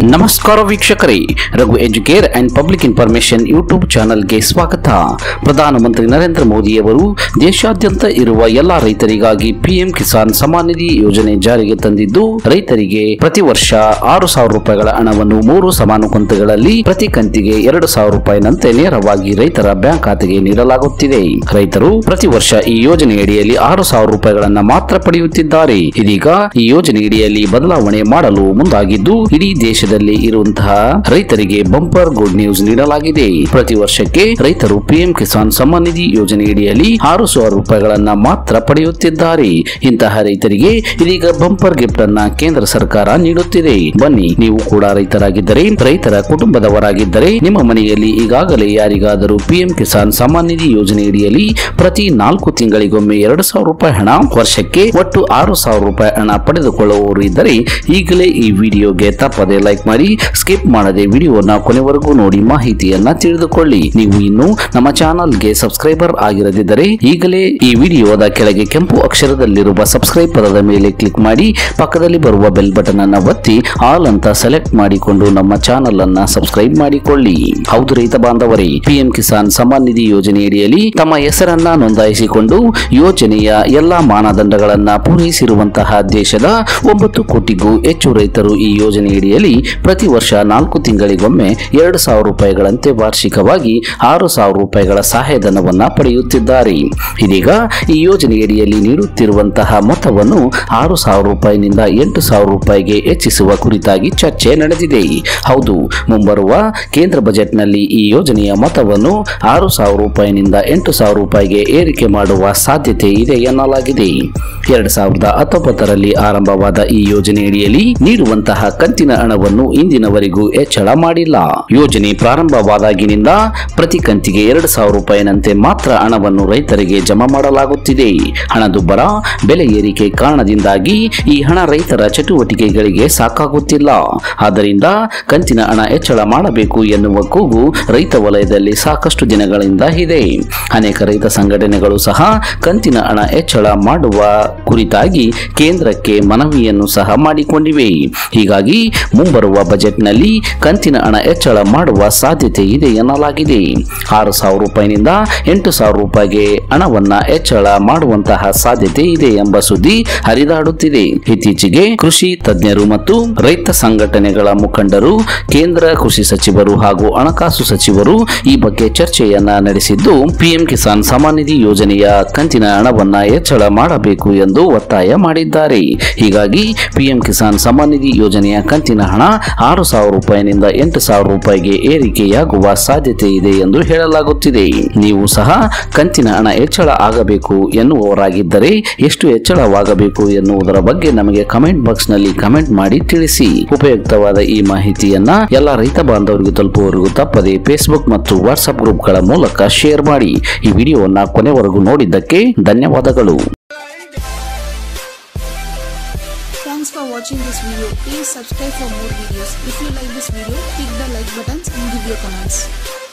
ನಮಸ್ಕಾರ ವೀಕ್ಷಕರೇ, Raghu educare and public information YouTube ಚಾನೆಲ್ಗೆ ಸ್ವಾಗತ. ಪ್ರಧಾನಮಂತ್ರಿ ನರೇಂದ್ರ ಮೋದಿಯವರು ದೇಶಾದ್ಯಂತ ಇರುವ ಎಲ್ಲಾ ರೈತರಿಗಾಗಿ ಪಿಎಂ ಕಿಸಾನ್ ಸಮ್ಮಾನ್ ನಿಧಿ ಯೋಜನೆ ಜಾರಿಗೆ ತಂದಿದ್ದು, ರೈತರಿಗೆ ಪ್ರತಿ ವರ್ಷ 6,000 ರೂಪಾಯಿಗಳ ಹಣವನ್ನು 3 ಸಮಾನ ಕಂತುಗಳಲ್ಲಿ ಪ್ರತಿ ಕಂತಿಗೆ 2,000 ರೂಪಾಯಿನಂತೆ ನೇರವಾಗಿ ರೈತರ ಬ್ಯಾಂಕ್ ಖಾತೆಗೆ ನೀಡಲಾಗುತ್ತಿದೆ. ರೈತರು ಪ್ರತಿ ವರ್ಷ ಈ ಯೋಜನೆಯಡಿಯಲ್ಲಿ 6,000 ರೂಪಾಯಿಗಳನ್ನ ಮಾತ್ರ ಪಡೆಯುತ್ತಿದ್ದಾರೆ. ಇದೀಗ ಈ ಯೋಜನೆಯಡಿಯಲ್ಲಿ ಬದಲಾವಣೆ ಮಾಡಲು ಮುಂದಾಗಿದ್ದು, ಇಡೀ ದೇಶದಲ್ಲಿ ಇರುವಂತಹ ರೈತರಿಗೆ ಬಂಪರ್ ಗುಡ್ ನ್ಯೂಸ್ ನೀಡಲಾಗಿದೆ. ಪ್ರತಿ ವರ್ಷಕ್ಕೆ ರೈತರು ಪಿಎಂ ಕಿಸಾನ್ ಸಮ್ಮಾನ್ ನಿಧಿ ಯೋಜನೆಯಡಿಯಲ್ಲಿ 6,000 ರೂಪಾಯಿಗಳನ್ನ ಮಾತ್ರ ಪಡೆಯುತ್ತಿದ್ದಾರೆ. ಇಂತಹ ರೈತರಿಗೆ ಇದೀಗ ಬಂಪರ್ ಗಿಫ್ಟ್ ಅನ್ನ ಕೇಂದ್ರ ಸರ್ಕಾರ ನೀಡುತ್ತಿದೆ. ಬನ್ನಿ, ನೀವು ಕೂಡ ರೈತರಾಗಿದ್ದರೆ, ರೈತರ ಕುಟುಂಬದವರಾಗಿದ್ದರೆ, ನಿಮ್ಮ ಮನೆಯಲ್ಲಿ ಈಗಾಗಲೇ ಯಾರಿಗಾದರೂ ಪಿಎಂ ಕಿಸಾನ್ ಸಮ್ಮಾನ್ ನಿಧಿ ಯೋಜನೆಯಡಿಯಲ್ಲಿ ಪ್ರತಿ 4 ತಿಂಗಳಿಗೊಮ್ಮೆ 2,000 ರೂಪಾಯಿ ಹಣ, ವರ್ಷಕ್ಕೆ ಒಟ್ಟು 6,000 ರೂಪಾಯಿ ಹಣ ಪಡೆದುಕೊಳ್ಳುವವರು ಇದ್ದರೆ ಈಗಲೇ ಈ ವಿಡಿಯೋಗೆ ತಪ್ಪದೆ ಲೈಕ್ ಮಾಡಿ, ಸ್ಕಿಪ್ ಮಾಡದೆ ವಿಡಿಯೋನ ಕೊನೆವರೆಗೂ ನೋಡಿ ಮಾಹಿತಿಯನ್ನ ತಿಳಿದುಕೊಳ್ಳಿ. ನೀವು ಇನ್ನು ನಮ್ಮ ಚಾನಲ್ಗೆ ಸಬ್ಸ್ಕ್ರೈಬರ್ ಆಗಿರದಿದ್ದರೆ ಈಗಲೇ ಈ ವಿಡಿಯೋದ ಕೆಳಗೆ ಕೆಂಪು ಅಕ್ಷರದಲ್ಲಿರುವ ಸಬ್ಸ್ಕ್ರೈಬ್ ಪದದ ಮೇಲೆ ಕ್ಲಿಕ್ ಮಾಡಿ, ಪಕ್ಕದಲ್ಲಿ ಬರುವ ಬೆಲ್ ಬಟನ್ ಅನ್ನ ಒತ್ತಿ ಆಲ್ ಅಂತ ಸೆಲೆಕ್ಟ್ ಮಾಡಿಕೊಂಡು ನಮ್ಮ ಚಾನಲ್ ಅನ್ನ ಸಬ್ಸ್ಕ್ರೈಬ್ ಮಾಡಿಕೊಳ್ಳಿ. ಹೌದು ರೈತ ಬಾಂಧವರೇ, ಪಿಎಂ ಕಿಸಾನ್ ಸಮ್ಮಾನ್ ನಿಧಿ ಯೋಜನೆಯಡಿಯಲ್ಲಿ ತಮ್ಮ ಹೆಸರನ್ನ ನೋಂದಾಯಿಸಿಕೊಂಡು ಯೋಜನೆಯ ಎಲ್ಲಾ ಮಾನದಂಡಗಳನ್ನ ಪೂರೈಸಿರುವಂತಹ ದೇಶದ 9 ಕೋಟಿಗೂ ಹೆಚ್ಚು ರೈತರು ಈ ಯೋಜನೆಯಡಿಯಲ್ಲಿ ಪ್ರತಿ ವರ್ಷ 4 ತಿಂಗಳಿಗೊಮ್ಮೆ 2,000 ರೂಪಾಯಿಗಳಂತೆ ವಾರ್ಷಿಕವಾಗಿ 6,000 ರೂಪಾಯಿಗಳ ಸಹಾಯಧನವನ್ನ ಪಡೆಯುತ್ತಿದ್ದಾರೆ. ಇದೀಗ ಈ ಯೋಜನೆಯಡಿಯಲ್ಲಿ ನೀಡುತ್ತಿರುವಂತಹ ಮೊತ್ತವನ್ನು 6,000 ರೂಪಾಯಿನಿಂದ 8,000 ರೂಪಾಯಿಗೆ ಹೆಚ್ಚಿಸುವ ಕುರಿತಾಗಿ ಚರ್ಚೆ ನಡೆದಿದೆ. ಹೌದು, ಮುಂಬರುವ ಕೇಂದ್ರ ಬಜೆಟ್ನಲ್ಲಿ ಈ ಯೋಜನೆಯ ಮೊತ್ತವನ್ನು 6,000 ರೂಪಾಯಿನಿಂದ 8,000 ರೂಪಾಯಿಗೆ ಏರಿಕೆ ಮಾಡುವ ಸಾಧ್ಯತೆ ಇದೆ ಎನ್ನಲಾಗಿದೆ. 2019ರಲ್ಲಿ ಆರಂಭವಾದ ಈ ಯೋಜನೆಯಡಿಯಲ್ಲಿ ನೀಡುವಂತಹ ಕಂತಿನ ಹಣವನ್ನು ಇಂದಿನವರೆಗೂ ಹೆಚ್ಚಳ ಮಾಡಿಲ್ಲ. ಯೋಜನೆ ಪ್ರಾರಂಭವಾದಾಗಿನಿಂದ ಪ್ರತಿ ಕಂತಿಗೆ 2,000 ರೂಪಾಯಿನಂತೆ ಮಾತ್ರ ಹಣವನ್ನು ರೈತರಿಗೆ ಜಮಾ ಮಾಡಲಾಗುತ್ತಿದೆ. ಹಣದುಬ್ಬರ, ಬೆಲೆ ಏರಿಕೆ ಕಾರಣದಿಂದಾಗಿ ಈ ಹಣ ರೈತರ ಚಟುವಟಿಕೆಗಳಿಗೆ ಸಾಕಾಗುತ್ತಿಲ್ಲ. ಆದ್ದರಿಂದ ಕಂತಿನ ಹಣ ಹೆಚ್ಚಳ ಮಾಡಬೇಕು ಎನ್ನುವ ಕೂಗು ರೈತ ವಲಯದಲ್ಲಿ ಸಾಕಷ್ಟು ದಿನಗಳಿಂದ ಇದೆ. ಅನೇಕ ರೈತ ಸಂಘಟನೆಗಳು ಸಹ ಕಂತಿನ ಹಣ ಹೆಚ್ಚಳ ಮಾಡುವ ಕುರಿತಾಗಿ ಕೇಂದ್ರಕ್ಕೆ ಮನವಿಯನ್ನು ಸಹ ಮಾಡಿಕೊಂಡಿವೆ. ಹೀಗಾಗಿ ಮುಂಬರುವ ಬಜೆಟ್ನಲ್ಲಿ ಕಂತಿನ ಹಣ ಹೆಚ್ಚಳ ಮಾಡುವ ಸಾಧ್ಯತೆ ಇದೆ ಎನ್ನಲಾಗಿದೆ. 6,000 ರೂಪಾಯಿನಿಂದ 8,000 ರೂಪಾಯಿಗೆ ಹಣವನ್ನ ಹೆಚ್ಚಳ ಮಾಡುವಂತಹ ಸಾಧ್ಯತೆ ಇದೆ ಎಂಬ ಸುದ್ದಿ ಹರಿದಾಡುತ್ತಿದೆ. ಇತ್ತೀಚೆಗೆ ಕೃಷಿ ತಜ್ಞರು ಮತ್ತು ರೈತ ಸಂಘಟನೆಗಳ ಮುಖಂಡರು ಕೇಂದ್ರ ಕೃಷಿ ಸಚಿವರು ಹಾಗೂ ಹಣಕಾಸು ಸಚಿವರು ಈ ಬಗ್ಗೆ ಚರ್ಚೆಯನ್ನ ನಡೆಸಿದ್ದು, ಪಿಎಂ ಕಿಸಾನ್ ಸಮ್ಮಾನ್ ನಿಧಿ ಯೋಜನೆಯ ಕಂತಿನ ಹಣವನ್ನ ಹೆಚ್ಚಳ ಮಾಡಬೇಕು ಎಂದು ಒತ್ತಾಯ ಮಾಡಿದ್ದಾರೆ. ಹೀಗಾಗಿ ಪಿಎಂ ಕಿಸಾನ್ ಸಮ್ಮಾನ್ ನಿಧಿ ಯೋಜನೆಯ ಕಂತಿನ ಹಣ 6,000 ರೂಪಾಯಿನಿಂದ 8,000 ರೂಪಾಯಿಗೆ ಏರಿಕೆಯಾಗುವ ಸಾಧ್ಯತೆ ಇದೆ ಎಂದು ಹೇಳಲಾಗುತ್ತಿದೆ. ನೀವು ಸಹ ಕಂತಿನ ಹಣ ಹೆಚ್ಚಳ ಆಗಬೇಕು ಎನ್ನುವವರಾಗಿದ್ದರೆ ಎಷ್ಟು ಹೆಚ್ಚಳವಾಗಬೇಕು ಎನ್ನುವುದರ ಬಗ್ಗೆ ನಮಗೆ ಕಮೆಂಟ್ ಬಾಕ್ಸ್ ನಲ್ಲಿ ಕಮೆಂಟ್ ಮಾಡಿ ತಿಳಿಸಿ. ಉಪಯುಕ್ತವಾದ ಈ ಮಾಹಿತಿಯನ್ನ ಎಲ್ಲ ರೈತ ಬಾಂಧವರಿಗೂ ತಲುಪುವವರೆಗೂ ತಪ್ಪದೆ ಫೇಸ್ಬುಕ್ ಮತ್ತು ವಾಟ್ಸ್ಆಪ್ ಗ್ರೂಪ್ಗಳ ಮೂಲಕ ಶೇರ್ ಮಾಡಿ. ಈ ವಿಡಿಯೋವನ್ನ ಕೊನೆವರೆಗೂ ನೋಡಿದ್ದಕ್ಕೆ ಧನ್ಯವಾದಗಳು. Thanks for watching this video. Please subscribe for more videos. If you like this video, click the like buttons and give your comments.